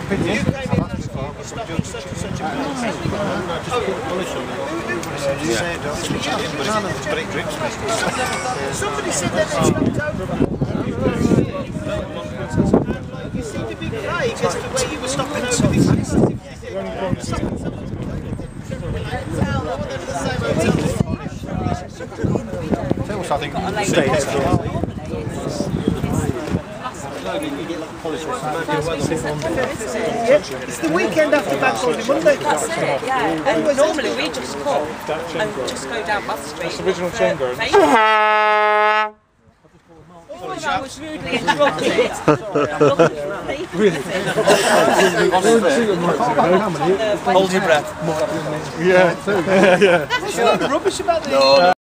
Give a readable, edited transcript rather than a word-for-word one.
You came in and you stopped in such and such a place. You said but it drips. Somebody said that they stopped over. You seem to be vague as to where you were stopping over this. I think It's the weekend after Bank Holiday Monday. That's it, yeah. And normally we just come and just go down Bath Street. That's the original chamber. I was rudely interrupted. hold your breath. There's no rubbish about the